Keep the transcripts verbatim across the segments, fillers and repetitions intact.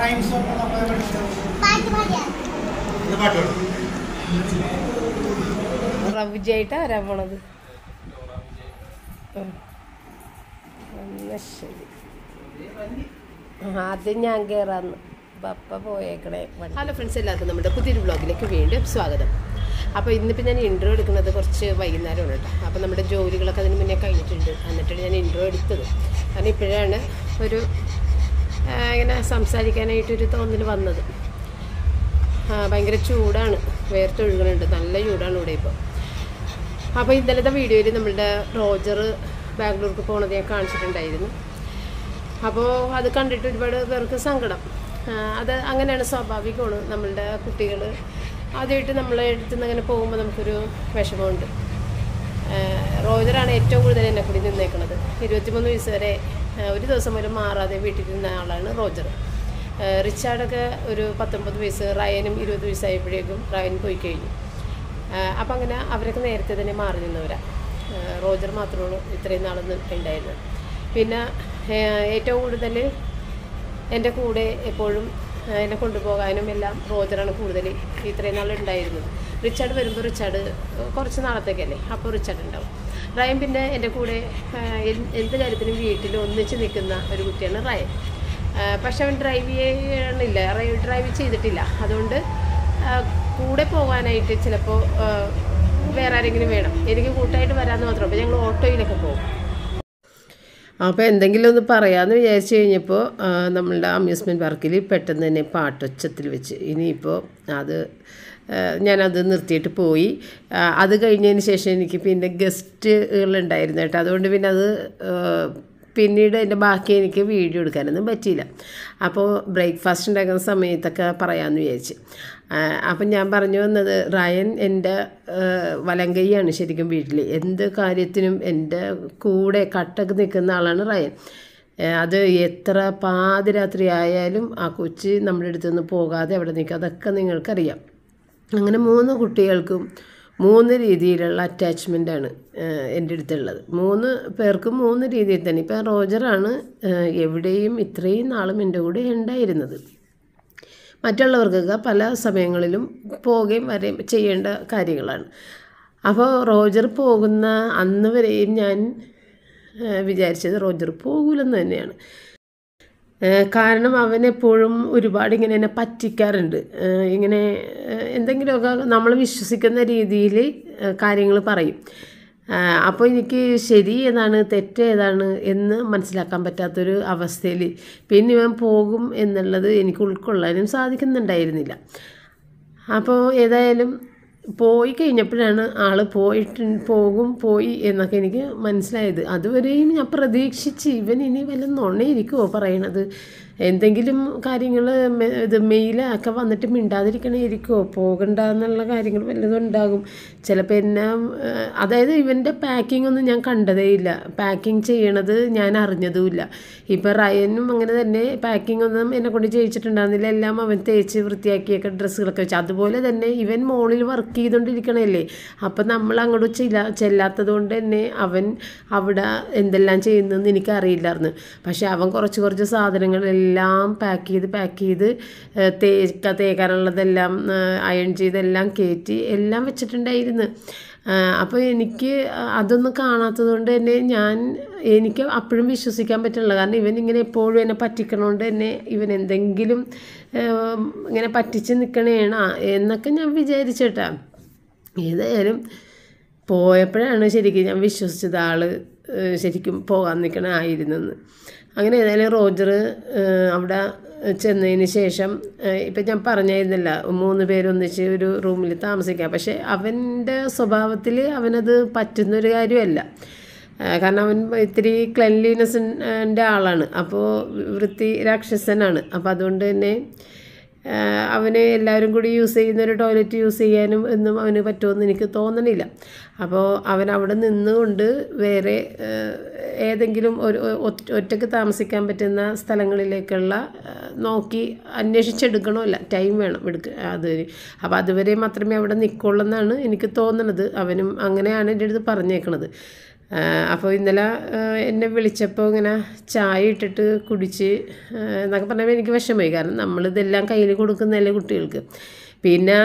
വിജയായിട്ടാ വരാൻ പോണത്. ശരി, ആദ്യം ഞാൻ കയറാന്ന് പപ്പ പോയേക്കണേ. ഹലോ ഫ്രണ്ട്സ്, എല്ലാവർക്കും നമ്മുടെ പുതിയൊരു വ്ളോഗിലേക്ക് വീണ്ടും സ്വാഗതം. അപ്പോൾ ഇന്നിപ്പോൾ ഞാൻ ഇൻട്രോ എടുക്കുന്നത് കുറച്ച് വൈകുന്നേരമാണ് കേട്ടോ. അപ്പോൾ നമ്മുടെ ജോലികളൊക്കെ അതിന് മുന്നേ കഴിഞ്ഞിട്ടുണ്ട്. എന്നിട്ടാണ് ഞാൻ ഇൻട്രോ എടുത്തത്. കാരണം ഇപ്പോഴാണ് ഒരു ഇങ്ങനെ സംസാരിക്കാനായിട്ടൊരു തോന്നൽ വന്നത്. ഭയങ്കര ചൂടാണ്, വേർത്തൊഴുകുന്നുണ്ട്, നല്ല ചൂടാണ് ഇവിടെ ഇപ്പോൾ. അപ്പോൾ ഇന്നലത്തെ വീഡിയോയിൽ നമ്മളുടെ റോജർ ബാംഗ്ലൂർക്ക് പോണത് ഞാൻ കാണിച്ചിട്ടുണ്ടായിരുന്നു. അപ്പോൾ അത് കണ്ടിട്ട് ഒരുപാട് പേർക്ക് സങ്കടം. അത് അങ്ങനെയാണ്, സ്വാഭാവികമാണ്. നമ്മളുടെ കുട്ടികൾ ആദ്യമായിട്ട് നമ്മളെ അടുത്ത് നിന്ന് അങ്ങനെ പോകുമ്പോൾ നമുക്കൊരു വിഷമമുണ്ട്. റോജറാണ് ഏറ്റവും കൂടുതൽ എന്നെ കൂടി നിന്നേക്കുന്നത്. ഇരുപത്തിമൂന്ന് വയസ്സ് വരെ ഒരു ദിവസം പോലും മാറാതെ വീട്ടിൽ നിന്ന ആളാണ് റോജർ. റിച്ചാർഡൊക്കെ ഒരു പത്തൊമ്പത് വയസ്സ്, റയനും ഇരുപത് വയസ്സായപ്പോഴേക്കും റയൻ പോയി കഴിഞ്ഞു. അപ്പം അങ്ങനെ അവരൊക്കെ നേരത്തെ തന്നെ മാറി നിന്നവരാണ്. റോജർ മാത്രമാണ് ഇത്രയും നാളൊന്നും ഉണ്ടായിരുന്നത്. പിന്നെ ഏറ്റവും കൂടുതൽ എൻ്റെ കൂടെ എപ്പോഴും എന്നെ കൊണ്ടുപോകാനും എല്ലാം റോജറാണ് കൂടുതൽ ഇത്രയും നാളുണ്ടായിരുന്നത്. റിച്ചാർഡ് വരുമ്പോൾ റിച്ചാർഡ് കുറച്ച് നാളത്തേക്കല്ലേ, അപ്പോൾ റിച്ചാർഡ് ഉണ്ടാവും. റയൻ പിന്നെ എൻ്റെ കൂടെ എന്ത് കാര്യത്തിനും വീട്ടിൽ ഒന്നിച്ച് നിൽക്കുന്ന ഒരു കുട്ടിയാണ് റയൻ. പക്ഷെ അവൻ ഡ്രൈവ് ചെയ്യണില്ല, ഡ്രൈവ് ചെയ്തിട്ടില്ല. അതുകൊണ്ട് കൂടെ പോകാനായിട്ട് ചിലപ്പോൾ വേറെ ആരെങ്കിലും വേണം. എനിക്ക് കൂട്ടായിട്ട് വരാമെന്ന് മാത്രം. അപ്പോൾ ഞങ്ങൾ ഓട്ടോയിലൊക്കെ പോകും. അപ്പോൾ എന്തെങ്കിലും ഒന്ന് പറയാമെന്ന് വിചാരിച്ചു കഴിഞ്ഞപ്പോൾ നമ്മളുടെ അമ്യൂസ്മെൻറ്റ് പാർക്കിൽ പെട്ടെന്ന് തന്നെ പാട്ടൊച്ചത്തിൽ വെച്ച് ഇനിയിപ്പോൾ അത് ഞാനത് നിർത്തിയിട്ട് പോയി. അത് കഴിഞ്ഞതിന് ശേഷം എനിക്ക് പിന്നെ ഗസ്റ്റുകളുണ്ടായിരുന്നു കേട്ടോ. അതുകൊണ്ട് പിന്നെ അത് പിന്നീട് അതിൻ്റെ ബാക്കി എനിക്ക് വീഡിയോ എടുക്കാനൊന്നും പറ്റിയില്ല. അപ്പോൾ ബ്രേക്ക്ഫാസ്റ്റ് ഉണ്ടാക്കുന്ന സമയത്തൊക്കെ പറയാമെന്ന് വിചാരിച്ച്. അപ്പം ഞാൻ പറഞ്ഞു വന്നത്, റയൻ എൻ്റെ വലങ്കയ്യാണ് ശരിക്കും വീട്ടിൽ. എന്ത് കാര്യത്തിനും എൻ്റെ കൂടെ കട്ടക്ക് നിൽക്കുന്ന ആളാണ് റയൻ. അത് എത്ര പാതിരാത്രി ആയാലും ആ കൊച്ച് നമ്മുടെ അടുത്ത് നിന്ന് പോകാതെ അവിടെ നിൽക്കുക, അതൊക്കെ നിങ്ങൾക്കറിയാം. അങ്ങനെ മൂന്ന് കുട്ടികൾക്കും മൂന്ന് രീതിയിലുള്ള അറ്റാച്ച്മെൻറ്റാണ് എൻ്റെ അടുത്തുള്ളത്. മൂന്ന് പേർക്കും മൂന്ന് രീതിയിൽ തന്നെ. ഇപ്പം റോജറാണ് എവിടെയും ഇത്രയും നാളും എൻ്റെ കൂടെ ഉണ്ടായിരുന്നത്. മറ്റുള്ളവർക്കൊക്കെ പല സമയങ്ങളിലും പോവുകയും വരെയും ചെയ്യേണ്ട കാര്യങ്ങളാണ്. അപ്പോൾ റോജർ പോകുന്ന അന്ന് വരെയും ഞാൻ വിചാരിച്ചത് റോജർ പോകില്ലെന്ന് തന്നെയാണ്. കാരണം അവനെപ്പോഴും ഒരുപാട് ഇങ്ങനെ എന്നെ പറ്റിക്കാറുണ്ട്. ഇങ്ങനെ എന്തെങ്കിലുമൊക്കെ നമ്മൾ വിശ്വസിക്കുന്ന രീതിയിൽ കാര്യങ്ങൾ പറയും. അപ്പോൾ എനിക്ക് ശരി ഏതാണ് തെറ്റ് ഏതാണ് എന്ന് മനസ്സിലാക്കാൻ പറ്റാത്തൊരു അവസ്ഥയിൽ പിന്നെ ഇവൻ പോകും എന്നുള്ളത് എനിക്ക് ഉൾക്കൊള്ളാനും സാധിക്കുന്നുണ്ടായിരുന്നില്ല. അപ്പോൾ ഏതായാലും പോയി കഴിഞ്ഞപ്പോഴാണ് ആൾ പോയിട്ട് പോകും പോയി എന്നൊക്കെ എനിക്ക് മനസ്സിലായത്. അതുവരെയും ഞാൻ പ്രതീക്ഷിച്ച് ഇവൻ ഇനി വല്ല നുണയിരിക്കുമോ പറയണത്, എന്തെങ്കിലും കാര്യങ്ങൾ ഇത് മെയിലൊക്കെ വന്നിട്ട് മിണ്ടാതിരിക്കണേയിരിക്കുമോ, പോകണ്ട എന്നുള്ള കാര്യങ്ങൾ വല്ലതും ഉണ്ടാകും ചിലപ്പോൾ. എന്നെ അതായത് ഇവൻ്റെ പാക്കിംഗ് ഒന്നും ഞാൻ കണ്ടതേ ഇല്ല, പാക്കിങ് ചെയ്യണത് ഞാൻ അറിഞ്ഞതുമില്ല. ഇപ്പം റയനും അങ്ങനെ തന്നെ പാക്കിംഗ് ഒന്നും എന്നെ കൊണ്ട് ചെയ്യിച്ചിട്ടുണ്ടായിരുന്നില്ല. എല്ലാം അവൻ തേച്ച് വൃത്തിയാക്കിയൊക്കെ ഡ്രസ്സുകളൊക്കെ വെച്ച്. അതുപോലെ തന്നെ ഇവൻ മോളിൽ വർക്ക് ചെയ്തുകൊണ്ടിരിക്കണല്ലേ. അപ്പം നമ്മൾ അങ്ങോട്ട് ചെല്ല ചെല്ലാത്തത് കൊണ്ട് തന്നെ അവൻ അവിടെ എന്തെല്ലാം ചെയ്യുന്നതെന്ന് എനിക്കറിയില്ലായിരുന്നു. പക്ഷെ അവൻ കുറച്ച് കുറച്ച് സാധനങ്ങളെല്ലാം എല്ലാം പാക്ക് ചെയ്ത് പാക്ക് ചെയ്ത് തേക്ക തേക്കാനുള്ളതെല്ലാം അയൺ ചെയ്തെല്ലാം കയറ്റി എല്ലാം വെച്ചിട്ടുണ്ടായിരുന്നു. അപ്പോൾ എനിക്ക് അതൊന്നും കാണാത്തത് കൊണ്ട് തന്നെ ഞാൻ എനിക്ക് അപ്പോഴും വിശ്വസിക്കാൻ പറ്റുന്നില്ല. കാരണം ഇവൻ ഇങ്ങനെ എപ്പോഴും എന്നെ പറ്റിക്കണോണ്ട് തന്നെ ഇവൻ എന്തെങ്കിലും ഇങ്ങനെ പറ്റിച്ച് നിൽക്കണേണ എന്നൊക്കെ ഞാൻ വിചാരിച്ചിട്ടാ. ഏതായാലും പോയപ്പോഴാണ് ശരിക്കും ഞാൻ വിശ്വസിച്ചത് ആൾ ശരിക്കും പോകാൻ നിൽക്കണമായിരുന്നെന്ന്. അങ്ങനെ ഏതായാലും റോജർ അവിടെ ചെന്നതിന് ശേഷം ഇപ്പം ഞാൻ പറഞ്ഞിരുന്നില്ല മൂന്ന് പേരൊന്നിച്ച് ഒരു റൂമിൽ താമസിക്കാം. പക്ഷേ അവൻ്റെ സ്വഭാവത്തിൽ അവനത് പറ്റുന്നൊരു കാര്യമല്ല. കാരണം അവൻ ഇത്തിരി ക്ലെൻലിനെസ്സിൻ്റെ ആളാണ്, അപ്പോൾ വൃത്തി രാക്ഷസനാണ്. അപ്പോൾ അതുകൊണ്ട് തന്നെ അവന് എല്ലാവരും കൂടി യൂസ് ചെയ്യുന്ന ഒരു ടോയ്ലറ്റ് യൂസ് ചെയ്യാനും ഒന്നും അവന് പറ്റുമെന്ന് എനിക്ക് തോന്നണില്ല. അപ്പോൾ അവൻ അവിടെ നിന്നുകൊണ്ട് വേറെ ഏതെങ്കിലും ഒരു ഒറ്റയ്ക്ക് താമസിക്കാൻ പറ്റുന്ന സ്ഥലങ്ങളിലേക്കുള്ള നോക്കി അന്വേഷിച്ചെടുക്കണമല്ല, ടൈം വേണം എടുക്കുക അത്. അപ്പോൾ അതുവരെ മാത്രമേ അവിടെ നിൽക്കുള്ളൂ എന്നാണ് എനിക്ക് തോന്നുന്നത്. അവനും അങ്ങനെയാണ് എൻ്റെ അടുത്ത് പറഞ്ഞേക്കണത്. അപ്പോൾ ഇന്നലെ എന്നെ വിളിച്ചപ്പോൾ ഇങ്ങനെ ചായ ഇട്ടിട്ട് കുടിച്ച് എന്നൊക്കെ പറഞ്ഞപ്പോൾ എനിക്ക് വിഷമമായി. കാരണം നമ്മളിതെല്ലാം കയ്യിൽ കൊടുക്കുന്നതല്ലേ കുട്ടികൾക്ക്. പിന്നെ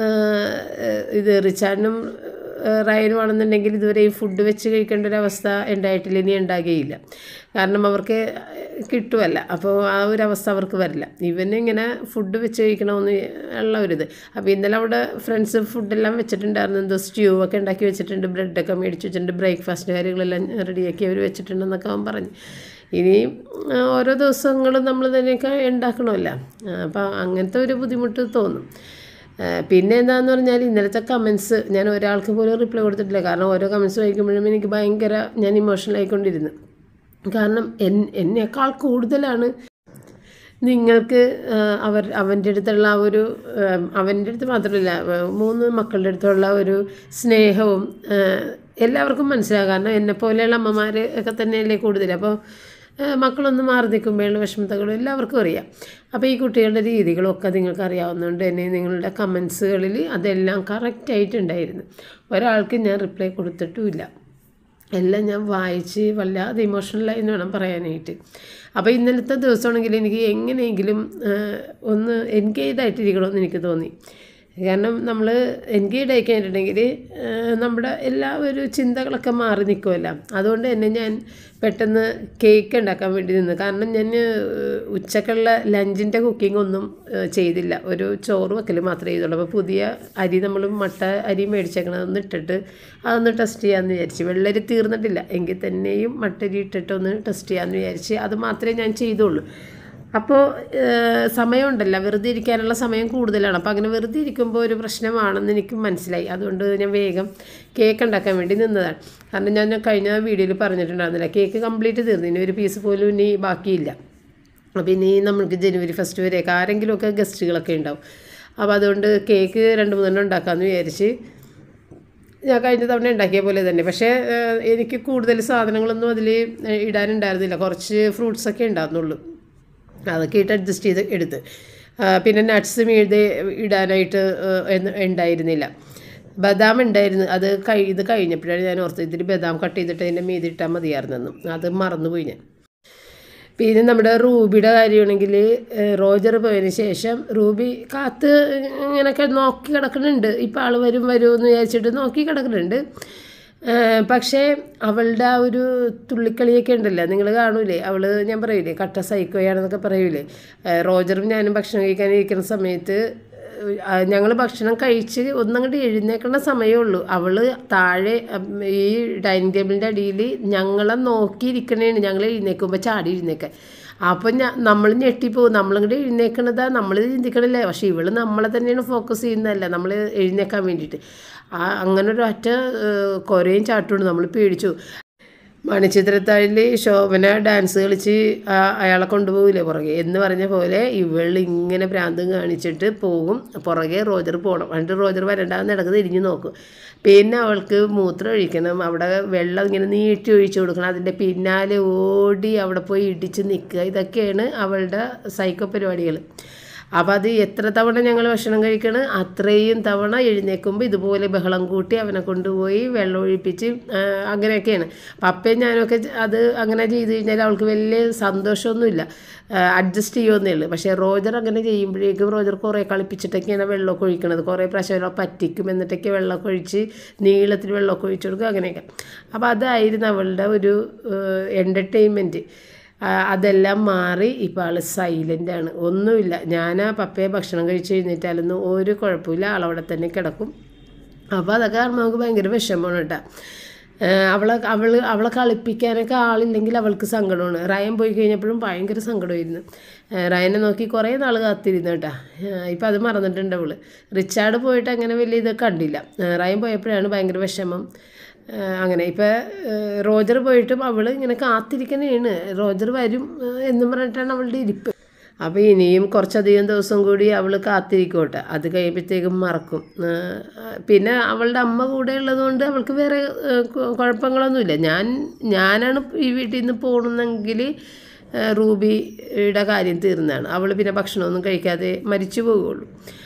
ഇത് റിച്ചാർഡിനും റയനും ആണെന്നുണ്ടെങ്കിൽ ഇതുവരെ ഈ ഫുഡ് വെച്ച് കഴിക്കേണ്ട ഒരു അവസ്ഥ ഉണ്ടായിട്ടില്ല, ഇനി ഉണ്ടാകുകയില്ല. കാരണം അവർക്ക് കിട്ടുമല്ല, അപ്പോൾ ആ ഒരു അവസ്ഥ അവർക്ക് വരില്ല. ഇവന് ഇങ്ങനെ ഫുഡ് വെച്ച് കഴിക്കണമെന്ന് ഉള്ള ഒരിത്. അപ്പോൾ ഇന്നലെ അവിടെ ഫ്രണ്ട്സ് ഫുഡെല്ലാം വെച്ചിട്ടുണ്ടായിരുന്നു. എന്തോ സ്റ്റ്യൂ ഒക്കെ ഉണ്ടാക്കി വെച്ചിട്ടുണ്ട്, ബ്രെഡൊക്കെ മേടിച്ച് വെച്ചിട്ടുണ്ട്, ബ്രേക്ക്ഫാസ്റ്റ് കാര്യങ്ങളെല്ലാം റെഡിയാക്കി അവർ വെച്ചിട്ടുണ്ടെന്നൊക്കെ അവൻ പറഞ്ഞു. ഇനി ഓരോ ദിവസങ്ങളും നമ്മൾ തന്നെയൊക്കെ ഉണ്ടാക്കണമല്ലോ. അപ്പോൾ അങ്ങനത്തെ ഒരു ബുദ്ധിമുട്ട് തോന്നും. പിന്നെ എന്താണെന്ന് പറഞ്ഞാൽ ഇന്നലത്തെ കമൻസ് ഞാൻ ഒരാൾക്ക് പോലും റിപ്ലൈ കൊടുത്തിട്ടില്ല. കാരണം ഓരോ കമൻസ് വായിക്കുമ്പോഴും എനിക്ക് ഭയങ്കര ഞാൻ ഇമോഷണൽ ആയിക്കൊണ്ടിരുന്നു. കാരണം എൻ എന്നേക്കാൾ കൂടുതലാണ് നിങ്ങൾക്ക് അവർ അവൻ്റെ അടുത്തുള്ള ആ ഒരു അവൻ്റെ അടുത്ത് മാത്രമല്ല മൂന്ന് മക്കളുടെ അടുത്തുള്ള ഒരു സ്നേഹവും എല്ലാവർക്കും മനസ്സിലാകും. കാരണം എന്നെപ്പോലെയുള്ള അമ്മമാർ ഒക്കെ തന്നെയല്ലേ കൂടുതൽ. അപ്പോൾ മക്കളൊന്ന് മാറി നിൽക്കുമ്പോഴുള്ള വിഷമതകളും എല്ലാവർക്കും അറിയാം. അപ്പോൾ ഈ കുട്ടികളുടെ രീതികളൊക്കെ നിങ്ങൾക്ക് അറിയാവുന്നതുകൊണ്ട് തന്നെ നിങ്ങളുടെ കമൻസുകളിൽ അതെല്ലാം കറക്റ്റായിട്ടുണ്ടായിരുന്നു. ഒരാൾക്ക് ഞാൻ റിപ്ലൈ കൊടുത്തിട്ടുമില്ല. എല്ലാം ഞാൻ വായിച്ച് വല്ലാതെ ഇമോഷണലായി എന്ന് വേണം പറയാനായിട്ട്. അപ്പോൾ ഇന്നലത്തെ ദിവസമാണെങ്കിൽ എനിക്ക് എങ്ങനെയെങ്കിലും ഒന്ന് എൻഗേജായിട്ടിരിക്കണമെന്ന് എനിക്ക് തോന്നി. കാരണം നമ്മൾ എൻഗേജ് ആയി കഴിഞ്ഞിട്ടുണ്ടെങ്കിൽ നമ്മുടെ എല്ലാ ഒരു ചിന്തകളൊക്കെ മാറി നിൽക്കുമല്ലോ. അതുകൊണ്ട് തന്നെ ഞാൻ പെട്ടെന്ന് കേക്ക് ഉണ്ടാക്കാൻ വേണ്ടി നിന്ന്. കാരണം ഞാൻ ഉച്ചക്കുള്ള ലഞ്ചിൻ്റെ കുക്കിംഗ് ഒന്നും ചെയ്തില്ല, ഒരു ചോറ് വെക്കൽ മാത്രമേ ചെയ്തുള്ളൂ. അപ്പോൾ പുതിയ അരി നമ്മൾ മട്ട അരി മേടിച്ചേക്കണതൊന്ന് ഇട്ടിട്ട് അതൊന്ന് ടെസ്റ്റ് ചെയ്യാമെന്ന് വിചാരിച്ച്. വെള്ളരി തീർന്നിട്ടില്ല എങ്കിൽ തന്നെയും മട്ടരി ഇട്ടിട്ടൊന്ന് ടെസ്റ്റ് ചെയ്യാമെന്ന് വിചാരിച്ച് അത് മാത്രമേ ഞാൻ ചെയ്തുള്ളൂ. അപ്പോൾ സമയമുണ്ടല്ലോ, വെറുതെ ഇരിക്കാനുള്ള സമയം കൂടുതലാണ്. അപ്പോൾ അങ്ങനെ വെറുതെ ഇരിക്കുമ്പോൾ ഒരു പ്രശ്നമാണെന്ന് എനിക്ക് മനസ്സിലായി. അതുകൊണ്ട് ഞാൻ വേഗം കേക്ക് ഉണ്ടാക്കാൻ വേണ്ടി നിന്നതാണ്. കാരണം ഞാൻ കഴിഞ്ഞ വീഡിയോയിൽ പറഞ്ഞിട്ടുണ്ടായിരുന്നില്ല, കേക്ക് കംപ്ലീറ്റ് തീർന്നു, ഇനി ഒരു പീസ് പോലും ഇനി ബാക്കിയില്ല. അപ്പോൾ ഇനി നമുക്ക് ജനുവരി ഫസ്റ്റ് വരെയൊക്കെ ആരെങ്കിലുമൊക്കെ ഗസ്റ്റുകളൊക്കെ ഉണ്ടാവും. അപ്പോൾ അതുകൊണ്ട് കേക്ക് രണ്ട് മൂന്നെണ്ണം ഉണ്ടാക്കാമെന്ന് വിചാരിച്ച് ഞാൻ കഴിഞ്ഞ തവണ ഉണ്ടാക്കിയ പോലെ തന്നെ. പക്ഷേ എനിക്ക് കൂടുതൽ സാധനങ്ങളൊന്നും അതിൽ ഇടാനുണ്ടായിരുന്നില്ല, കുറച്ച് ഫ്രൂട്ട്സൊക്കെ ഉണ്ടായിരുന്നുള്ളൂ. അതൊക്കെ ഇട്ട് അഡ്ജസ്റ്റ് ചെയ്ത് എടുത്ത്. പിന്നെ നട്ട്സ് മീതെ ഇടാനായിട്ട് ഉണ്ടായിരുന്നില്ല. ബദാം ഉണ്ടായിരുന്നു, അത് കഴി ഇത് കഴിഞ്ഞപ്പോഴാണ് ഞാൻ ഓർത്തത് ഇതിൽ ബദാം കട്ട് ചെയ്തിട്ട് അതിൻ്റെ മീതി ഇട്ടാൽ മതിയായിരുന്നെന്നും. അത് മറന്നുപോയി ഞാൻ. പിന്നെ നമ്മുടെ റൂബിയുടെ കാര്യമാണെങ്കിൽ റോജർ പോയതിന് ശേഷം റൂബി കാത്ത് ഇങ്ങനെയൊക്കെ നോക്കി കിടക്കുന്നുണ്ട്. ഇപ്പോൾ ആൾ വരും വരുമെന്ന് വിചാരിച്ചിട്ട് നോക്കി കിടക്കുന്നുണ്ട്. പക്ഷേ അവളുടെ ആ ഒരു തുള്ളിക്കളിയൊക്കെ ഉണ്ടല്ലോ, നിങ്ങൾ കാണൂലേ, അവൾ ഞാൻ പറയൂലേ കട്ട സൈക്കോയാണെന്നൊക്കെ പറയൂലേ. റോജറും ഞാനും ഭക്ഷണം കഴിക്കാനിരിക്കുന്ന സമയത്ത് ഞങ്ങൾ ഭക്ഷണം കഴിച്ച് ഒന്നങ്ങോട്ട് എഴുന്നേക്കുന്ന സമയമേ ഉള്ളൂ, അവൾ താഴെ ഈ ഡൈനിങ് ടേബിളിൻ്റെ അടിയിൽ ഞങ്ങളെ നോക്കിയിരിക്കണേണ്. ഞങ്ങൾ എഴുന്നേൽക്കുമ്പോൾ ചാടി എഴുന്നേക്കാൻ. അപ്പം ഞാൻ നമ്മൾ ഞെട്ടിപ്പോവും, നമ്മളിങ്ങോട്ട് എഴുന്നേക്കണതാ നമ്മൾ ചിന്തിക്കണില്ലേ. പക്ഷേ ഇവൾ നമ്മളെ തന്നെയാണ് ഫോക്കസ് ചെയ്യുന്നതല്ല, നമ്മൾ എഴുന്നേക്കാൻ വേണ്ടിയിട്ട്. ആ അങ്ങനെ ഒരു ഒറ്റ കുറേയും ചാട്ടുകൊണ്ട് നമ്മൾ പേടിച്ചു. മണിച്ചിത്രത്താഴിൽ ശോഭന ഡാൻസ് കളിച്ച് അയാളെ കൊണ്ടുപോകില്ലേ പുറകെ എന്ന് പറഞ്ഞ പോലെ ഇവൾ ഇങ്ങനെ ഭ്രാന്തം കാണിച്ചിട്ട് പോകും, പുറകെ റോജർ പോകണം. എന്നിട്ട് റോജർ വരണ്ടാന്ന് ഇടക്ക് തിരിഞ്ഞ് നോക്കും. പിന്നെ അവൾക്ക് മൂത്രം ഒഴിക്കണം, അവിടെ വെള്ളം ഇങ്ങനെ നീട്ടി ഒഴിച്ചു കൊടുക്കണം, അതിൻ്റെ പിന്നാലെ ഓടി അവിടെ പോയി ഇടിച്ച് നിൽക്കുക. ഇതൊക്കെയാണ് അവളുടെ സൈക്കോ പരിപാടികൾ. അപ്പോൾ അത് എത്ര തവണ ഞങ്ങൾ ഭക്ഷണം കഴിക്കണം അത്രയും തവണ എഴുന്നേൽക്കുമ്പോൾ ഇതുപോലെ ബഹളം കൂട്ടി അവനെ കൊണ്ടുപോയി വെള്ളം ഒഴിപ്പിച്ച് അങ്ങനെയൊക്കെയാണ്. പപ്പയും ഞാനൊക്കെ അത് അങ്ങനെ ചെയ്ത് കഴിഞ്ഞാൽ അവൾക്ക് വലിയ സന്തോഷമൊന്നുമില്ല, അഡ്ജസ്റ്റ് ചെയ്യുമെന്നേ ഉള്ളൂ. പക്ഷേ റോജർ അങ്ങനെ ചെയ്യുമ്പോഴേക്കും റോജർ കുറേ കളിപ്പിച്ചിട്ടൊക്കെയാണ് വെള്ളമൊക്കെ ഒഴിക്കണത്. കുറേ പ്രാവശ്യം പറ്റിക്കും, എന്നിട്ടൊക്കെ വെള്ളമൊക്കെ ഒഴിച്ച് നീളത്തിൽ വെള്ളമൊക്കെ ഒഴിച്ചു കൊടുക്കും അങ്ങനെയൊക്കെ. അപ്പോൾ അതായിരുന്നു അവളുടെ ഒരു എൻ്റർടൈൻമെൻറ്റ്. അതെല്ലാം മാറി ഇപ്പോൾ ആൾ സൈലൻ്റാണ്, ഒന്നുമില്ല. ഞാൻ ആ പപ്പയെ ഭക്ഷണം കഴിച്ച് കഴിഞ്ഞിട്ടാലൊന്നും ഒരു കുഴപ്പമില്ല, ആളവിടെ തന്നെ കിടക്കും. അപ്പോൾ അതൊക്കെ കാണുമ്പോൾ നമുക്ക് ഭയങ്കര വിഷമമാണ് കേട്ടോ. അവളെ അവൾ അവളെ കളിപ്പിക്കാനൊക്കെ ആളില്ലെങ്കിൽ അവൾക്ക് സങ്കടമാണ്. റയൻ പോയി കഴിഞ്ഞപ്പോഴും ഭയങ്കര സങ്കടമായിരുന്നു. റയനെ നോക്കി കുറേ നാൾ കാത്തിരുന്നു കേട്ടോ. ഇപ്പം അത് മറന്നിട്ടുണ്ട് അവൾ. റിച്ചാർഡ് പോയിട്ട് അങ്ങനെ വലിയ ഇത് കണ്ടില്ല, റയൻ പോയപ്പോഴാണ് ഭയങ്കര വിഷമം. അങ്ങനെ ഇപ്പോൾ റോജർ പോയിട്ടും അവൾ ഇങ്ങനെ കാത്തിരിക്കണേണ്, റോജർ വരും എന്നും പറഞ്ഞിട്ടാണ് അവളുടെ ഇരിപ്പ്. അപ്പോൾ ഇനിയും കുറച്ചധികം ദിവസം കൂടി അവൾ കാത്തിരിക്കോട്ടെ, അത് കഴിയുമ്പോഴത്തേക്കും മറക്കും. പിന്നെ അവളുടെ അമ്മ കൂടെ ഉള്ളതുകൊണ്ട് അവൾക്ക് വേറെ കുഴപ്പങ്ങളൊന്നുമില്ല. ഞാൻ ഞാനാണ് ഈ വീട്ടിൽ നിന്ന് പോകണമെന്നെങ്കിൽ റൂബിയുടെ കാര്യം തീർന്നതാണ്. അവൾ പിന്നെ ഭക്ഷണമൊന്നും കഴിക്കാതെ മരിച്ചു പോകുള്ളൂ.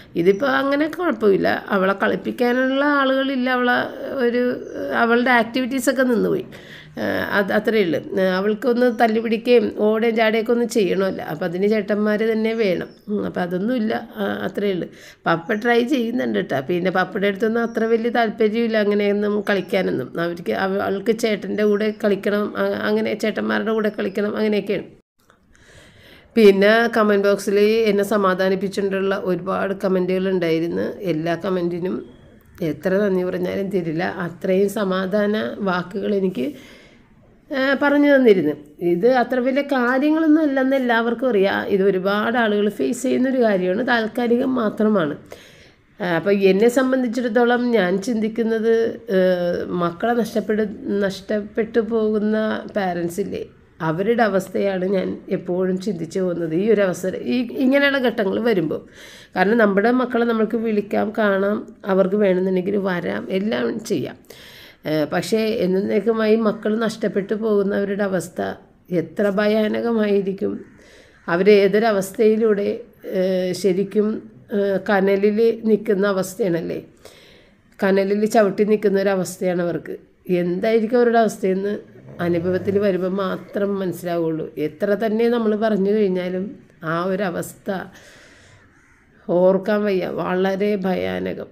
ഇതിപ്പോൾ അങ്ങനെ കുഴപ്പമില്ല. അവളെ കളിപ്പിക്കാനുള്ള ആളുകളില്ല, അവളെ ഒരു അവളുടെ ആക്ടിവിറ്റീസൊക്കെ നിന്നുപോയി. അത് അത്രയേ ഉള്ളൂ. അവൾക്കൊന്ന് തല്ലി പിടിക്കുകയും ഓടുകയും ചാടുകയൊക്കെ ഒന്ന് ചെയ്യണമല്ലോ, അപ്പോൾ അതിന് ചേട്ടന്മാർ തന്നെ വേണം. അപ്പോൾ അതൊന്നുമില്ല, അത്രയേ ഉള്ളൂ. പപ്പ ട്രൈ ചെയ്യുന്നുണ്ട് കേട്ടോ. പിന്നെ പപ്പയുടെ അടുത്തൊന്നും അത്ര വലിയ താല്പര്യമില്ല അങ്ങനെയൊന്നും കളിക്കാനൊന്നും. അവർക്ക് അവൾക്ക് ചേട്ടൻ്റെ കൂടെ കളിക്കണം, അങ്ങനെ ചേട്ടന്മാരുടെ കൂടെ കളിക്കണം, അങ്ങനെയൊക്കെയാണ്. പിന്നെ കമൻറ്റ് ബോക്സിൽ എന്നെ സമാധാനിപ്പിച്ചിട്ടുള്ള ഒരുപാട് കമൻറ്റുകൾ ഉണ്ടായിരുന്നു. എല്ലാ കമൻറ്റിനും എത്ര നന്ദി പറഞ്ഞാലും തരില്ല, അത്രയും സമാധാന വാക്കുകൾ എനിക്ക് പറഞ്ഞു തന്നിരുന്നു. ഇത് അത്ര വലിയ കാര്യങ്ങളൊന്നും അല്ലെന്ന് എല്ലാവർക്കും അറിയാം. ഇത് ഒരുപാട് ആളുകൾ ഫേസ് ചെയ്യുന്നൊരു കാര്യമാണ്, താൽക്കാലികം മാത്രമാണ്. അപ്പോൾ എന്നെ സംബന്ധിച്ചിടത്തോളം ഞാൻ ചിന്തിക്കുന്നത്, മക്കളെ നഷ്ടപ്പെടു നഷ്ടപ്പെട്ടു പോകുന്ന പാരൻസില്ലേ, അവരുടെ അവസ്ഥയാണ് ഞാൻ എപ്പോഴും ചിന്തിച്ചു പോകുന്നത് ഈ ഒരു അവസരം, ഈ ഇങ്ങനെയുള്ള ഘട്ടങ്ങൾ വരുമ്പോൾ. കാരണം നമ്മുടെ മക്കളെ നമ്മൾക്ക് വിളിക്കാം, കാണാം, അവർക്ക് വേണമെന്നുണ്ടെങ്കിൽ വരാം, എല്ലാം ചെയ്യാം. പക്ഷേ എന്നേക്കുമായി മക്കൾ നഷ്ടപ്പെട്ടു പോകുന്നവരുടെ അവസ്ഥ എത്ര ഭയാനകമായിരിക്കും. അവരേതൊരവസ്ഥയിലൂടെ ശരിക്കും കനലിൽ നിൽക്കുന്ന അവസ്ഥയാണല്ലേ, കനലിൽ ചവിട്ടി നിൽക്കുന്ന ഒരവസ്ഥയാണ് അവർക്ക്. എന്തായിരിക്കും അവരുടെ അവസ്ഥയെന്ന് അനുഭവത്തിൽ വരുമ്പോൾ മാത്രം മനസ്സിലാവുള്ളൂ. എത്ര തന്നെ നമ്മൾ പറഞ്ഞു കഴിഞ്ഞാലും ആ ഒരവസ്ഥ ഓർക്കാൻ വയ്യ, വളരെ ഭയാനകം.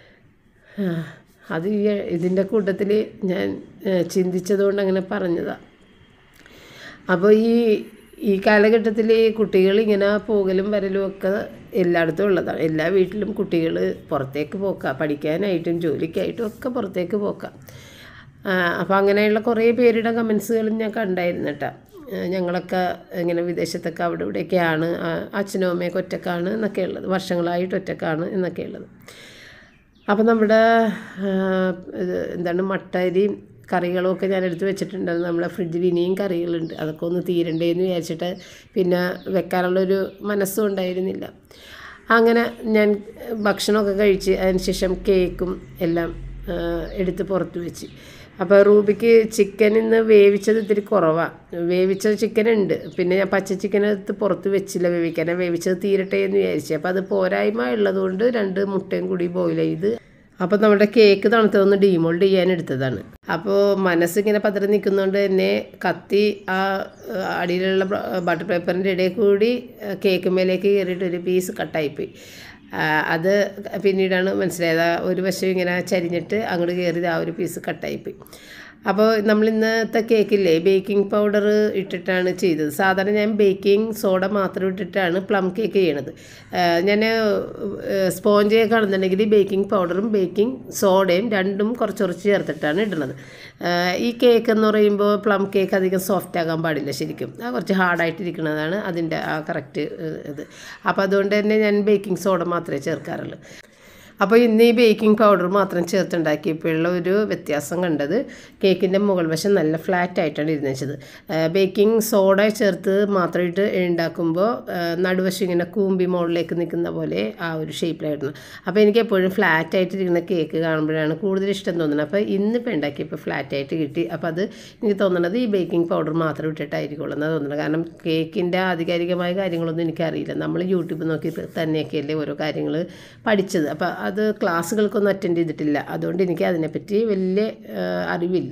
അത് ഈ ഇതിൻ്റെ കൂട്ടത്തിൽ ഞാൻ ചിന്തിച്ചതുകൊണ്ട് അങ്ങനെ പറഞ്ഞതാണ്. അപ്പോൾ ഈ ഈ കാലഘട്ടത്തിൽ കുട്ടികൾ ഇങ്ങനെ പോകലും വരലും ഒക്കെ എല്ലായിടത്തും ഉള്ളതാണ്. എല്ലാ വീട്ടിലും കുട്ടികൾ പുറത്തേക്ക് പോക്കാം, പഠിക്കാനായിട്ടും ജോലിക്കായിട്ടും ഒക്കെ പുറത്തേക്ക് പോക്കാം. അപ്പോൾ അങ്ങനെയുള്ള കുറേ പേരുടെ കമൻസുകളും ഞാൻ കണ്ടായിരുന്നു കേട്ടോ. ഞങ്ങളൊക്കെ ഇങ്ങനെ വിദേശത്തൊക്കെ അവിടെ ഇവിടെയൊക്കെയാണ്, അച്ഛനും അമ്മയൊക്കെ ഒറ്റക്കാണ് എന്നൊക്കെ ഉള്ളത്, വർഷങ്ങളായിട്ട് ഒറ്റക്കാണ് എന്നൊക്കെ ഉള്ളത്. അപ്പോൾ നമ്മുടെ എന്താണ് മട്ടരിയും കറികളും ഒക്കെ ഞാൻ എടുത്ത് വെച്ചിട്ടുണ്ട്. നമ്മളെ ഫ്രിഡ്ജിൽ ഇനിയും കറികളുണ്ട്, അതൊക്കെ ഒന്ന് തീരണ്ടേന്ന് വിചാരിച്ചിട്ട് പിന്നെ വെക്കാനുള്ളൊരു മനസ്സും ഉണ്ടായിരുന്നില്ല. അങ്ങനെ ഞാൻ ഭക്ഷണമൊക്കെ കഴിച്ച് അതിന് ശേഷം കേക്കും എല്ലാം എടുത്ത് പുറത്ത് വെച്ച്. അപ്പോൾ റൂബിക്ക് ചിക്കൻ ഇന്ന് വേവിച്ചത് ഇത്തിരി കുറവാണ്, വേവിച്ച ചിക്കൻ ഉണ്ട്. പിന്നെ ഞാൻ പച്ച ചിക്കൻ എടുത്ത് പുറത്ത് വെച്ചില്ല വേവിക്കാൻ, വേവിച്ചത് തീരട്ടെ എന്ന് വിചാരിച്ചു. അപ്പോൾ അത് പോരായ്മ ഉള്ളതുകൊണ്ട് രണ്ട് മുട്ടയും കൂടി ബോയിൽ ചെയ്ത്. അപ്പോൾ നമ്മുടെ കേക്ക് തണുത്തതൊന്ന് ഡീമോൾഡ് ചെയ്യാൻ എടുത്തതാണ്. അപ്പോൾ മനസ്സിങ്ങനെ പതറി നിൽക്കുന്നതുകൊണ്ട് തന്നെ കത്തി ആ അടിയിലുള്ള ബട്ടർ പേപ്പറിൻ്റെ ഇടയിൽ കൂടി കേക്ക് മേലേക്ക് കയറിയിട്ട് ഒരു പീസ് കട്ടായിപ്പോയി. അത് പിന്നീടാണ് മനസ്സിലായത്, ഒരു വശം ഇങ്ങനെ ചരിഞ്ഞിട്ട് അങ്ങോട്ട് കയറിയത് ആ ഒരു പീസ് കട്ടായിപ്പോയി. അപ്പോൾ നമ്മൾ ഇന്നത്തെ കേക്കില്ലേ ബേക്കിംഗ് പൗഡർ ഇട്ടിട്ടാണ് ചെയ്തത്. സാധാരണ ഞാൻ ബേക്കിംഗ് സോഡ മാത്രം ഇട്ടിട്ടാണ് പ്ലം കേക്ക് ചെയ്യണത്. ഞാൻ സ്പോഞ്ച് കേക്ക് ആണെന്നുണ്ടെങ്കിൽ ബേക്കിംഗ് പൗഡറും ബേക്കിംഗ് സോഡയും രണ്ടും കുറച്ച് കുറച്ച് ചേർത്തിട്ടാണ് ഇടുന്നത്. ഈ കേക്ക് എന്ന് പറയുമ്പോൾ പ്ലം കേക്ക് അധികം സോഫ്റ്റ് ആകാൻ പാടില്ല, ശരിക്കും അത് കുറച്ച് ഹാർഡായിട്ടിരിക്കുന്നതാണ് അതിൻ്റെ ആ കറക്റ്റ് ഇത്. അപ്പോൾ അതുകൊണ്ട് തന്നെ ഞാൻ ബേക്കിംഗ് സോഡ മാത്രമേ ചേർക്കാറുള്ളൂ. അപ്പോൾ ഇന്ന് ഈ ബേക്കിംഗ് പൗഡർ മാത്രം ചേർത്തുണ്ടാക്കിയപ്പോഴുള്ള ഒരു വ്യത്യാസം കണ്ടത്, കേക്കിൻ്റെ മുകൾ വശം നല്ല ഫ്ലാറ്റ് ആയിട്ടാണ് ഇരുന്ന് വെച്ചത്. ബേക്കിംഗ് സോഡ ചേർത്ത് മാത്രമായിട്ട് ഉണ്ടാക്കുമ്പോൾ നടുവശം ഇങ്ങനെ കൂമ്പി മുകളിലേക്ക് നിൽക്കുന്ന പോലെ ആ ഒരു ഷേപ്പിലായിരുന്നു. അപ്പോൾ എനിക്ക് എപ്പോഴും ഫ്ലാറ്റ് ആയിട്ടിരിക്കുന്ന കേക്ക് കാണുമ്പോഴാണ് കൂടുതൽ ഇഷ്ടം തോന്നുന്നത്. അപ്പോൾ ഇന്നിപ്പോൾ ഉണ്ടാക്കിയപ്പോൾ ഫ്ലാറ്റ് ആയിട്ട് കിട്ടി. അപ്പോൾ അത് എനിക്ക് തോന്നുന്നത് ഈ ബേക്കിംഗ് പൗഡർ മാത്രം ഇട്ടിട്ടായിരിക്കുള്ളൂ എന്നാണ് തോന്നുന്നത്. കാരണം കേക്കിൻ്റെ ആധികാരികമായ കാര്യങ്ങളൊന്നും എനിക്കറിയില്ല, നമ്മൾ യൂട്യൂബ് നോക്കി തന്നെയൊക്കെയല്ലേ ഓരോ കാര്യങ്ങൾ പഠിച്ചത്. അപ്പോൾ അത് ക്ലാസ്സുകൾക്കൊന്നും അറ്റൻഡ് ചെയ്തിട്ടില്ല, അതുകൊണ്ട് എനിക്ക് അതിനെപ്പറ്റി വലിയ അറിവില്ല.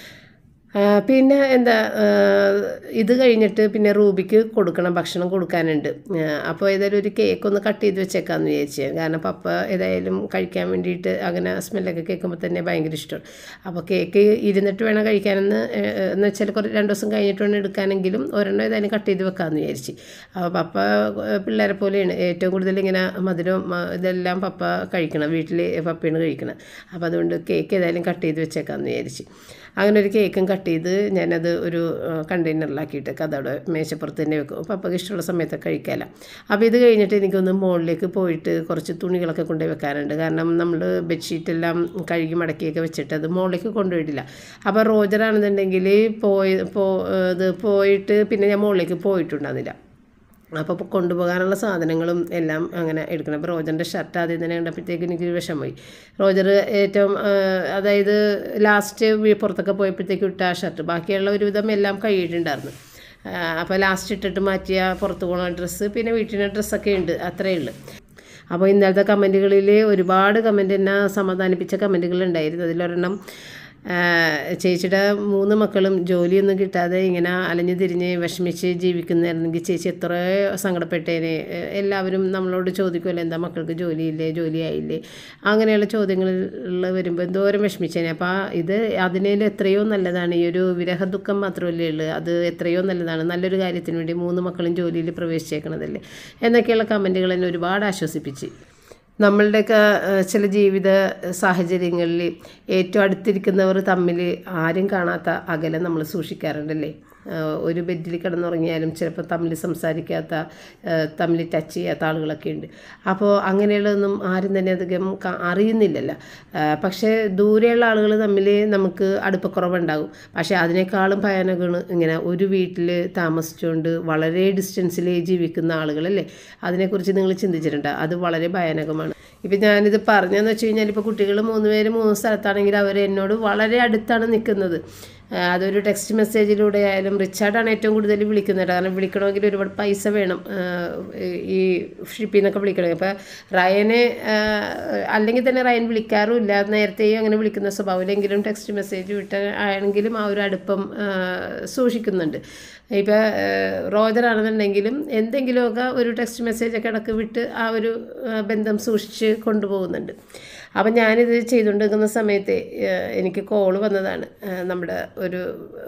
പിന്നെ എന്താ ഇത് കഴിഞ്ഞിട്ട് പിന്നെ റൂബിക്ക് കൊടുക്കണം, ഭക്ഷണം കൊടുക്കാനുണ്ട്. അപ്പോൾ ഏതായാലും ഒരു കേക്ക് ഒന്ന് കട്ട് ചെയ്ത് വെച്ചേക്കാമെന്ന് വിചാരിച്ചു. കാരണം പപ്പ ഏതായാലും കഴിക്കാൻ വേണ്ടിയിട്ട് അങ്ങനെ സ്മെല്ലൊക്കെ കേൾക്കുമ്പോൾ തന്നെ ഭയങ്കര ഇഷ്ടമാണ്. അപ്പോൾ കേക്ക് ഇരുന്നിട്ട് വേണം കഴിക്കാനെന്ന് എന്ന് വെച്ചാൽ കുറേ രണ്ട് ദിവസം കഴിഞ്ഞിട്ട് വേണം എടുക്കാനെങ്കിലും ഒരെണ്ണം ഏതായാലും കട്ട് ചെയ്ത് വെക്കാമെന്ന് വിചാരിച്ചു. അപ്പോൾ പപ്പ പിള്ളേരെ പോലെയാണ്, ഏറ്റവും കൂടുതൽ ഇങ്ങനെ മധുരം ഇതെല്ലാം പപ്പ കഴിക്കണം, വീട്ടിൽ പപ്പയാണ് കഴിക്കണം. അപ്പോൾ അതുകൊണ്ട് കേക്ക് ഏതായാലും കട്ട് ചെയ്ത് വെച്ചേക്കാമെന്ന് വിചാരിച്ചു. അങ്ങനെ ഒരു കേക്കും കട്ട് ചെയ്ത് ഞാനത് ഒരു കണ്ടെയ്നറിലാക്കിയിട്ട് അതവിടെ മേശപ്പുറത്ത് തന്നെ വെക്കും, പപ്പയ്ക്ക് ഇഷ്ടമുള്ള സമയത്തൊക്കെ കഴിക്കാമല്ലോ. അപ്പോൾ ഇത് കഴിഞ്ഞിട്ട് എനിക്കൊന്ന് മുകളിലേക്ക് പോയിട്ട് കുറച്ച് തുണികളൊക്കെ കൊണ്ടുപോയി വെക്കാറുണ്ട്. കാരണം നമ്മൾ ബെഡ്ഷീറ്റെല്ലാം കഴുകി മടക്കിയൊക്കെ വെച്ചിട്ട് അത് മുകളിലേക്ക് കൊണ്ടുപോയിട്ടില്ല. അപ്പോൾ റോജറാണെന്നുണ്ടെങ്കിൽ പോയി പോ ഇത് പോയിട്ട് പിന്നെ ഞാൻ മുകളിലേക്ക് പോയിട്ടുണ്ടാകുന്നില്ല. അപ്പോൾ കൊണ്ടുപോകാനുള്ള സാധനങ്ങളും എല്ലാം അങ്ങനെ എടുക്കണം. അപ്പോൾ റോജറിൻ്റെ ഷർട്ട് ആദ്യം തന്നെ കണ്ടപ്പോഴത്തേക്ക് എനിക്കൊരു വിഷമമായി. റോജർ ഏറ്റവും അതായത് ലാസ്റ്റ് പുറത്തൊക്കെ പോയപ്പോഴത്തേക്ക് ഇട്ട ആ ഷർട്ട്, ബാക്കിയുള്ള ഒരുവിധം എല്ലാം കഴുകിയിട്ടുണ്ടായിരുന്നു. അപ്പോൾ ലാസ്റ്റ് ഇട്ടിട്ട് മാറ്റിയ പുറത്ത് പോകുന്ന ഡ്രസ്സ്, പിന്നെ വീട്ടിലെ ഡ്രസ്സൊക്കെ ഉണ്ട്, അത്രയേ ഉള്ളൂ. അപ്പോൾ ഇന്നലത്തെ കമൻറ്റുകളിൽ ഒരുപാട് കമൻറ്റ് എന്നെ സമാധാനിപ്പിച്ച കമൻറ്റുകളുണ്ടായിരുന്നു. അതിലൊരെണ്ണം ചേച്ചിയുടെ മൂന്ന് മക്കളും ജോലിയൊന്നും കിട്ടാതെ ഇങ്ങനെ അലഞ്ഞു തിരിഞ്ഞ് വിഷമിച്ച് ജീവിക്കുന്നതായിരുന്നെങ്കിൽ ചേച്ചി എത്ര സങ്കടപ്പെട്ടേനെ. എല്ലാവരും നമ്മളോട് ചോദിക്കുമല്ലോ എന്താ മക്കൾക്ക് ജോലിയില്ലേ ജോലിയായില്ലേ അങ്ങനെയുള്ള ചോദ്യങ്ങളിൽ വരുമ്പോൾ എന്തോരം വിഷമിച്ചേനെ. അപ്പോൾ ഇത് അതിനേൽ എത്രയോ നല്ലതാണ് ഈ ഒരു വിരഹ ദുഃഖം മാത്രമല്ലേ ഉള്ളൂ, അത് എത്രയോ നല്ലതാണ്. നല്ലൊരു കാര്യത്തിന് വേണ്ടി മൂന്ന് മക്കളും ജോലിയിൽ പ്രവേശിച്ചേക്കണതല്ലേ എന്നൊക്കെയുള്ള കമൻറ്റുകൾ എന്നെ ഒരുപാട് ആശ്വസിപ്പിച്ച്. നമ്മളുടെയൊക്കെ ചില ജീവിത സാഹചര്യങ്ങളിൽ ഏറ്റവും അടുത്തിരിക്കുന്നവർ തമ്മിൽ ആരും കാണാത്ത അകലം നമ്മൾ സൂക്ഷിക്കാറുണ്ടല്ലേ. ഒരു ബെഡിൽ കിടന്നുറങ്ങിയാലും ചിലപ്പോൾ തമ്മിൽ സംസാരിക്കാത്ത തമ്മിൽ ടച്ച് ചെയ്യാത്ത ആളുകളൊക്കെ ഉണ്ട്. അപ്പോൾ അങ്ങനെയുള്ളതൊന്നും ആരും തന്നെ അധികം അറിയുന്നില്ലല്ലോ. പക്ഷേ ദൂരെയുള്ള ആളുകൾ തമ്മിൽ നമുക്ക് അടുപ്പക്കുറവുണ്ടാകും. പക്ഷേ അതിനേക്കാളും ഭയാനകമാണ് ഇങ്ങനെ ഒരു വീട്ടിൽ താമസിച്ചുകൊണ്ട് വളരെ ഡിസ്റ്റൻസിൽ ജീവിക്കുന്ന ആളുകളല്ലേ. അതിനെക്കുറിച്ച് നിങ്ങൾ ചിന്തിച്ചിട്ടുണ്ട്? അത് വളരെ ഭയാനകമാണ്. ഇപ്പം ഞാനിത് പറഞ്ഞതെന്ന് വെച്ച് കഴിഞ്ഞാൽ ഇപ്പോൾ കുട്ടികൾ മൂന്ന് പേര് മൂന്ന് സ്ഥലത്താണെങ്കിൽ അവർ എന്നോട് വളരെ അടുത്താണ് നിൽക്കുന്നത്. അതൊരു ടെക്സ്റ്റ് മെസ്സേജിലൂടെ ആയാലും. റിച്ചാർഡാണ് ഏറ്റവും കൂടുതൽ വിളിക്കുന്നത്, കാരണം വിളിക്കണമെങ്കിൽ ഒരുപാട് പൈസ വേണം ഈ ഷിപ്പിൽ നിന്നൊക്കെ വിളിക്കണമെങ്കിൽ. അപ്പോൾ റയനെ അല്ലെങ്കിൽ തന്നെ റയൻ വിളിക്കാറുമില്ല, നേരത്തെയും അങ്ങനെ വിളിക്കുന്ന സ്വഭാവമില്ലെങ്കിലും ടെക്സ്റ്റ് മെസ്സേജ് വിട്ട് ആണെങ്കിലും ആ ഒരു അടുപ്പം സൂക്ഷിക്കുന്നുണ്ട്. ഇപ്പോൾ റോജറാണെന്നുണ്ടെങ്കിലും എന്തെങ്കിലുമൊക്കെ ഒരു ടെക്സ്റ്റ് മെസ്സേജൊക്കെ ഇടയ്ക്ക് വിട്ട് ആ ഒരു ബന്ധം സൂക്ഷിച്ച് കൊണ്ടുപോകുന്നുണ്ട്. അപ്പം ഞാനിത് ചെയ്തുകൊണ്ടിരിക്കുന്ന സമയത്ത് എനിക്ക് കോള് വന്നതാണ്. നമ്മുടെ ഒരു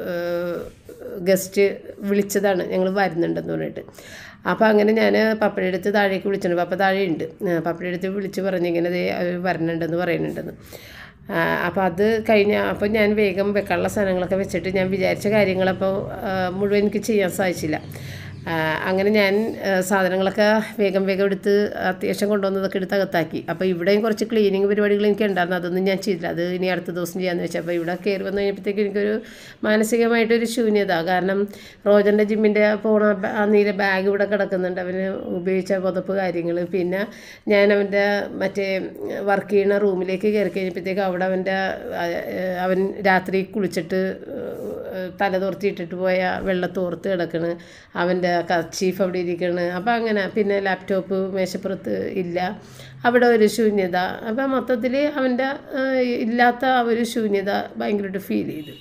ഗസ്റ്റ് വിളിച്ചതാണ്, ഞങ്ങൾ വരുന്നുണ്ടെന്ന് പറഞ്ഞിട്ട്. അപ്പോൾ അങ്ങനെ ഞാൻ പപ്പയുടെ അടുത്ത് താഴേക്ക് വിളിച്ചിട്ടുണ്ട്. പപ്പ താഴെയുണ്ട്. പപ്പയുടെ അടുത്ത് വിളിച്ച് പറഞ്ഞിങ്ങനെ അവർ വരണുണ്ടെന്ന് പറയുന്നുണ്ടെന്ന്. അപ്പോൾ അത് കഴിഞ്ഞ അപ്പോൾ ഞാൻ വേഗം വെക്കാനുള്ള സാധനങ്ങളൊക്കെ വെച്ചിട്ട് ഞാൻ വിചാരിച്ച കാര്യങ്ങളപ്പോൾ മുഴുവൻ എനിക്ക് ചെയ്യാൻ സാധിച്ചില്ല. അങ്ങനെ ഞാൻ സാധനങ്ങളൊക്കെ വേഗം വേഗം എടുത്ത് അത്യാവശ്യം കൊണ്ടുവന്നതൊക്കെ എടുത്ത് അകത്താക്കി. അപ്പോൾ ഇവിടെയും കുറച്ച് ക്ലീനിങ് പരിപാടികൾ എനിക്ക് ഉണ്ടായിരുന്നു, അതൊന്നും ഞാൻ ചെയ്തില്ല. അത് ഇനി അടുത്ത ദിവസം ചെയ്യാമെന്ന് വെച്ചാൽ. അപ്പോൾ ഇവിടെ കയറി വന്നു കഴിഞ്ഞപ്പോഴത്തേക്ക് എനിക്കൊരു മാനസികമായിട്ടൊരു ശൂന്യത. കാരണം റോജൻ്റെ ജിമ്മിൻ്റെ പോണ ആ നീല ബാഗ് ഇവിടെ കിടക്കുന്നുണ്ട്, അവന് ഉപയോഗിച്ച പുതപ്പ് കാര്യങ്ങൾ. പിന്നെ ഞാൻ അവൻ്റെ മറ്റേ വർക്ക് ചെയ്യുന്ന റൂമിലേക്ക് കയറി കഴിഞ്ഞപ്പോഴത്തേക്ക് അവിടെ അവൻ്റെ അവൻ രാത്രി കുളിച്ചിട്ട് തല തോർത്തിയിട്ടിട്ട് പോയ വെള്ളത്തോർത്ത് കിടക്കണ്, അവൻ്റെ കർച്ചീഫ് അവിടെ ഇരിക്കണ്. അപ്പോൾ അങ്ങനെ പിന്നെ ലാപ്ടോപ്പ് മേശപ്പുറത്ത് ഇല്ല, അവിടെ ഒരു ശൂന്യത. അപ്പം മൊത്തത്തിൽ അവൻ്റെ ഇല്ലാത്ത ആ ഒരു ശൂന്യത ഭയങ്കരമായിട്ട് ഫീൽ ചെയ്തു.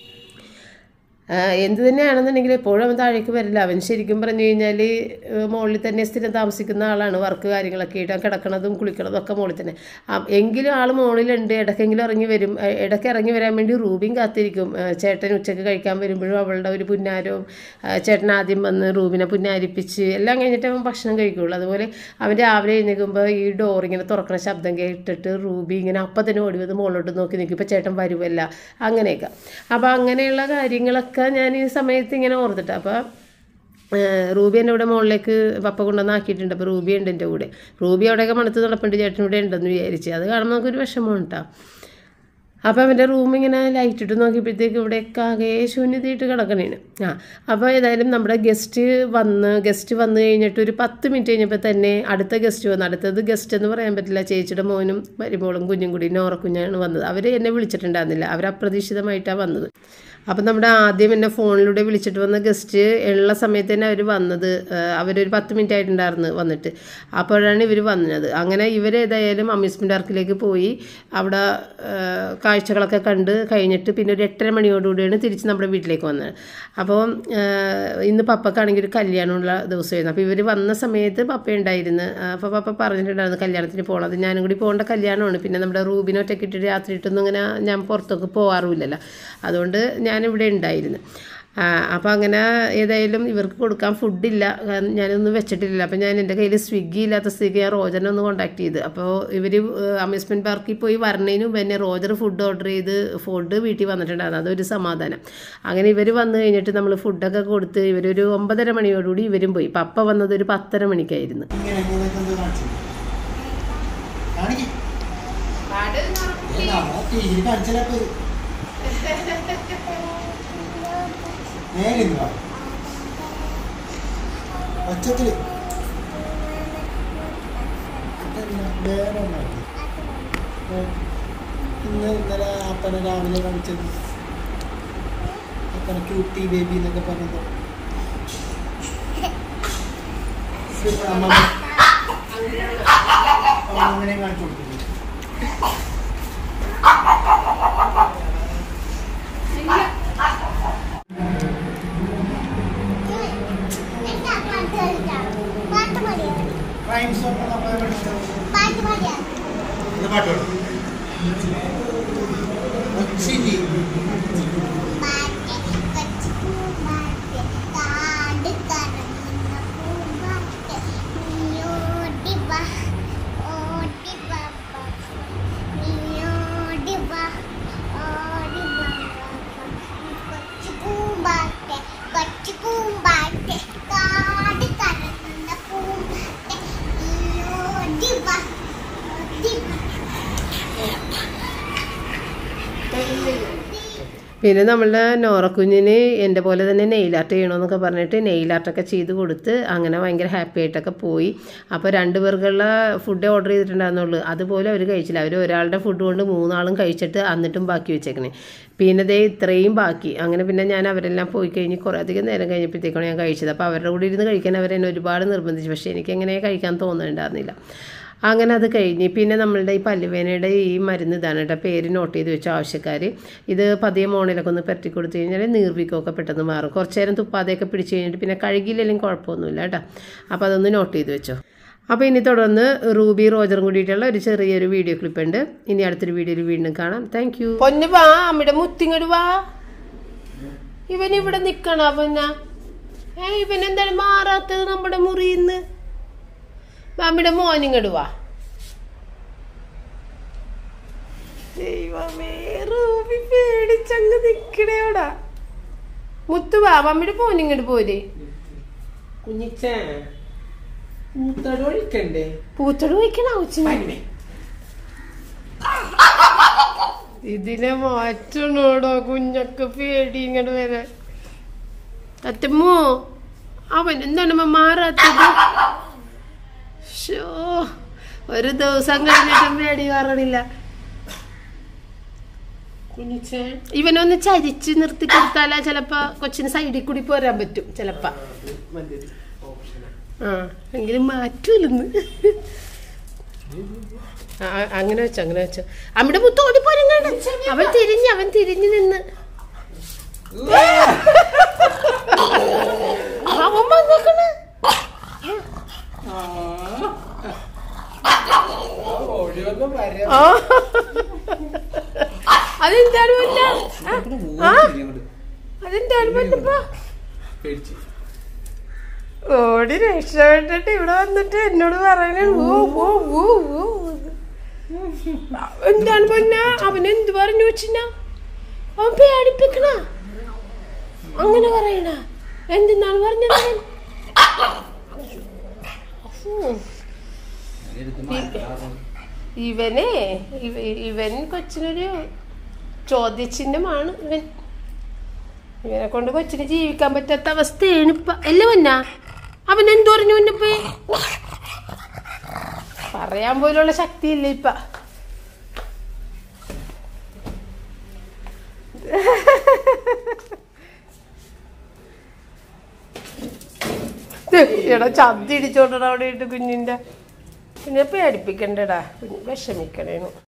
എന്ത് തന്നെയാണെന്നുണ്ടെങ്കിൽ എപ്പോഴും അവൻ താഴേക്ക് വരില്ല. അവൻ ശരിക്കും പറഞ്ഞു കഴിഞ്ഞാൽ മുകളിൽ തന്നെ സ്ഥിരം താമസിക്കുന്ന ആളാണ്. വർക്ക് കാര്യങ്ങളൊക്കെ ആയിട്ട് കിടക്കണതും കുളിക്കണതും ഒക്കെ മുകളിൽ തന്നെ. എങ്കിലും ആൾ മുകളിലുണ്ട്, ഇടയ്ക്കെങ്കിലും ഇറങ്ങി വരും. ഇടയ്ക്ക് ഇറങ്ങി വരാൻ വേണ്ടി റൂബിയും കാത്തിരിക്കും. ചേട്ടൻ ഉച്ചയ്ക്ക് കഴിക്കാൻ വരുമ്പോഴും അവളുടെ ഒരു പുന്നാരവും ചേട്ടൻ ആദ്യം വന്ന് റൂബിനെ പുന്നാരിപ്പിച്ച് എല്ലാം കഴിഞ്ഞിട്ട് അവൻ ഭക്ഷണം കഴിക്കുകയുള്ളൂ. അതുപോലെ അവൻ രാവിലെ എഴുന്നേൽക്കുമ്പോൾ ഈ ഡോർ ഇങ്ങനെ തുറക്കണ ശബ്ദം കേട്ടിട്ട് റൂബി ഇങ്ങനെ അപ്പം തന്നെ ഓടി വന്ന് മുകളിലോട്ട് നോക്കി നിൽക്കും, ഇപ്പോൾ ചേട്ടൻ വരുമല്ല അങ്ങനെയൊക്കെ. അപ്പോൾ അങ്ങനെയുള്ള കാര്യങ്ങളൊക്കെ ഞാൻ ഈ സമയത്ത് ഇങ്ങനെ ഓർത്തിട്ട്. അപ്പോൾ റൂബി എൻ്റെ ഇവിടെ മുകളിലേക്ക് പപ്പ കൊണ്ടുവന്നാക്കിയിട്ടുണ്ട്. അപ്പോൾ റൂബി ഉണ്ട് എൻ്റെ കൂടെ. റൂബി അവിടെയൊക്കെ മണത്ത് നടപ്പുണ്ട്, ചേട്ടൻ ഇവിടെ ഉണ്ടെന്ന് വിചാരിച്ച്. അത് കാണുമ്പോൾ നമുക്കൊരു വിഷമം കേട്ടോ. അപ്പോൾ അവൻ്റെ റൂമിങ്ങനെ ലൈറ്റ് ഇട്ട് നോക്കിയപ്പോഴത്തേക്ക് ഇവിടെയൊക്കെ ആകെ ശൂന്യതയിട്ട് കിടക്കണേന്. ആ അപ്പോൾ ഏതായാലും നമ്മുടെ ഗസ്റ്റ് വന്ന് ഗസ്റ്റ് വന്നു കഴിഞ്ഞിട്ട് ഒരു പത്ത് മിനിറ്റ് കഴിഞ്ഞപ്പോൾ തന്നെ അടുത്ത ഗസ്റ്റ് വന്നു. അടുത്തത് ഗസ്റ്റ് എന്ന് പറയാൻ പറ്റില്ല, ചേച്ചിയുടെ മോനും മരുമോളും കുഞ്ഞും കൂടി നോറക്കുഞ്ഞാണ് വന്നത്. അവർ എന്നെ വിളിച്ചിട്ടുണ്ടായിരുന്നില്ല, അവർ അപ്രതീക്ഷിതമായിട്ടാണ് വന്നത്. അപ്പം നമ്മുടെ ആദ്യം എന്നെ ഫോണിലൂടെ വിളിച്ചിട്ട് വന്ന ഗസ്റ്റ് ഉള്ള സമയത്ത് തന്നെ അവർ വന്നത്. അവരൊരു പത്ത് മിനിറ്റ് ആയിട്ടുണ്ടായിരുന്നു വന്നിട്ട്. അപ്പോഴാണ് ഇവർ വന്നത്. അങ്ങനെ ഇവരേതായാലും അമ്യൂസ്മെൻ്റ് പാർക്കിലേക്ക് പോയി അവിടെ കാഴ്ചകളൊക്കെ കണ്ട് കഴിഞ്ഞിട്ട് പിന്നെ ഒരു എട്ടര മണിയോടുകൂടിയാണ് തിരിച്ച് നമ്മുടെ വീട്ടിലേക്ക് വന്നത്. അപ്പോൾ ഇന്ന് പപ്പക്കാണെങ്കിൽ ഒരു കല്യാണമുള്ള ദിവസമായിരുന്നു. അപ്പോൾ ഇവർ വന്ന സമയത്ത് പപ്പ ഉണ്ടായിരുന്നു. അപ്പോൾ പപ്പ പറഞ്ഞിട്ടുണ്ടായിരുന്നു കല്യാണത്തിന് പോകണം, അത് ഞാനും കൂടി പോകേണ്ട കല്യാണമാണ്. പിന്നെ നമ്മുടെ റൂബിനെ ഒറ്റയ്ക്ക് ഇട്ടിട്ട് രാത്രി ഇട്ടൊന്നും ഇങ്ങനെ ഞാൻ പുറത്തൊക്കെ പോകാറുമില്ലല്ലോ, അതുകൊണ്ട് ഞാനിവിടെ ഉണ്ടായിരുന്നു. അപ്പോൾ അങ്ങനെ ഏതായാലും ഇവർക്ക് കൊടുക്കാൻ ഫുഡില്ല, ഞാനൊന്നും വെച്ചിട്ടില്ല. അപ്പോൾ ഞാൻ എൻ്റെ കയ്യിൽ സ്വിഗ്ഗി ഇല്ലാത്ത സ്ഥിതിക്ക് ഞാൻ റോജറിനെ ഒന്ന് കോൺടാക്ട് ചെയ്ത്. അപ്പോൾ ഇവർ അമ്യൂസ്മെൻറ്റ് പാർക്കിൽ പോയി വരണതിന് മുമ്പ് തന്നെ റോജർ ഫുഡ് ഓർഡർ ചെയ്ത് ഫുഡ് വീട്ടിൽ വന്നിട്ടുണ്ടായിരുന്നു, അതൊരു സമാധാനം. അങ്ങനെ ഇവർ വന്നു കഴിഞ്ഞിട്ട് നമ്മൾ ഫുഡൊക്കെ കൊടുത്ത് ഇവരൊരു ഒമ്പതര മണിയോടുകൂടി ഇവരും പോയി. പപ്പ വന്നത് ഒരു പത്തര മണിക്കായിരുന്നു. ഒച്ചത്തില് ഇന്ന് ഇന്നലെ അപ്പനെ രാവിലെ കാണിച്ചത് അപ്പനെ ക്യൂട്ടി ബേബി എന്നൊക്കെ പറഞ്ഞത് അമ്മ അങ്ങനെ കാണിച്ചു കൊടുക്കുന്നു. പിന്നെ നമ്മളുടെ നോറക്കുഞ്ഞിന് എൻ്റെ പോലെ തന്നെ നെയിൽ ആർട്ട് ചെയ്യണമെന്നൊക്കെ പറഞ്ഞിട്ട് നെയിൽ ആർട്ടൊക്കെ ചെയ്ത് കൊടുത്ത് അങ്ങനെ ഭയങ്കര ഹാപ്പി ആയിട്ടൊക്കെ പോയി. അപ്പോൾ രണ്ട് പേർക്കുള്ള ഫുഡ് ഓർഡർ ചെയ്തിട്ടുണ്ടായിരുന്നുള്ളൂ. അതുപോലെ അവർ കഴിച്ചില്ല. അവർ ഒരാളുടെ ഫുഡ് കൊണ്ട് മൂന്നാളും കഴിച്ചിട്ട് എന്നിട്ടും ബാക്കി വെച്ചേക്കണേ. പിന്നെ ദേ ഇത്രയും ബാക്കി. അങ്ങനെ പിന്നെ ഞാൻ അവരെല്ലാം പോയി കഴിഞ്ഞ് കുറേ അധികം നേരം കഴിഞ്ഞപ്പോഴത്തേക്കാണ് ഞാൻ കഴിച്ചത്. അപ്പോൾ അവരുടെ കൂടെ ഇരുന്ന് കഴിക്കാൻ അവരെന്നെ ഒരുപാട് നിർബന്ധിച്ചു. പക്ഷേ എനിക്കെങ്ങനെ കഴിക്കാൻ തോന്നുന്നുണ്ടായിരുന്നില്ല. അങ്ങനെ അത് കഴിഞ്ഞ് പിന്നെ നമ്മളുടെ ഈ പല്ലുവേനയുടെ ഈ മരുന്ന് ഇതാണ് കേട്ടോ, പേര് നോട്ട് ചെയ്ത് വെച്ച ആവശ്യക്കാർ. ഇത് പതിയെ മോണിലൊക്കെ ഒന്ന് പരട്ടി കൊടുത്തു കഴിഞ്ഞാൽ നീർവീക്കമൊക്കെ പെട്ടെന്ന് മാറും. കുറച്ച് നേരം തുപ്പാതെയൊക്കെ പിടിച്ച് കഴിഞ്ഞിട്ട് പിന്നെ കഴുകിയില്ലെങ്കിലും കുഴപ്പമൊന്നുമില്ല കേട്ടോ. അപ്പോൾ അതൊന്ന് നോട്ട് ചെയ്ത് വെച്ചോ. അപ്പോൾ ഇനി തുടർന്ന് റൂബി റോജറും കൂടിയിട്ടുള്ള ഒരു ചെറിയൊരു വീഡിയോ ക്ലിപ്പ് ഉണ്ട്. ഇനി അടുത്തൊരു വീഡിയോയിൽ വീണ്ടും കാണാം. Thank you. പൊന്നു വാ, അമ്മയുടെ മുത്തിങ്ങട് വാ. ഇവൻ ഇവിടെ നിൽക്കണ പിന്നെ ഏ ഇവൻ എന്താണ് മാറാത്തത് നമ്മുടെ മുറിയിന്ന്? അമ്മയുടെ മോനിങ്ങട് വാ. ദൈവമേ, റൂബി പേടിച്ചങ്ങ് നിക്കണേടാ. മുത്തു വാ, മമ്മിയുടെ മോനിങ്ങട് പോരെ. കുഞ്ഞിച്ചേ പൂത്തട് ഒഴിക്കണ്ടേ? പൂത്തട് ഒഴിക്കണ ആവശ്യം ഇതിനെ മാറ്റണോടോ കുഞ്ഞൊക്കെ പേടി ഇങ്ങോട്ട് വരാൻ. തത്തമ്മോ, അവൻ എന്താണ് മാറാത്തത്? ഷോ, ഒരു ദിവസം കഴിഞ്ഞിട്ടും പേടി കാറണില്ല. ഇവനൊന്ന് ചരിച്ച് നിർത്തി കൊടുത്താലാ ചിലപ്പോ കൊച്ചിന് സൈഡിൽ കൂടി പോരാൻ പറ്റും ചിലപ്പോ. ആ എങ്കിലും മാറ്റൂലെന്ന്. അങ്ങനെ വെച്ചോ അങ്ങനെ വെച്ചോ. അമ്മയുടെ മുത്ത് ഓടിപ്പോരങ്ങാണ്. അവൻ തിരിഞ്ഞ് അവൻ തിരിഞ്ഞു നിന്ന് അവൻ വന്നേക്കണ്. അതെന്താണ് അതെന്താണ് പറ്റപ്പോ ഓടി രക്ഷപ്പെട്ടിട്ട് ഇവിടെ വന്നിട്ട് എന്നോട് പറയണ ഓ ഓ ഓ ഓ എന്താണ് പൊന്ന. അവനെന്ത് പറഞ്ഞു വെച്ചിന? അവൻ പേടിപ്പിക്കണ അങ്ങനെ പറയണ. എന്തെന്നാണ് പറഞ്ഞത്? ഇവനെ ഇവൻ കൊച്ചിനൊരു ചോദ്യചിഹ്നമാണ്. ഇവൻ ഇവനെ കൊണ്ട് കൊച്ചിന് ജീവിക്കാൻ പറ്റാത്ത അവസ്ഥയാണ് ഇപ്പൊ. അല്ല വന്ന അവൻ എന്തു പറഞ്ഞു? മുന്നപ്പോ പറയാൻ പോലുള്ള ശക്തിയില്ല ഇപ്പൊ. എടാ ചതി ഇടിച്ചോണ്ടടാ അവിടെ ഇട്ട് കുഞ്ഞിന്റെ. പിന്നെ പേടിപ്പിക്കണ്ടടാ, കുഞ്ഞ് വിഷമിക്കണേന്നു.